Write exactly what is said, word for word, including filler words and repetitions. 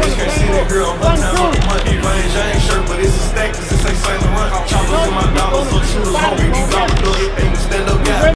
bitch can't see that girl, I'm up now on the money range. I ain't sure, but it's a stack, cause it's a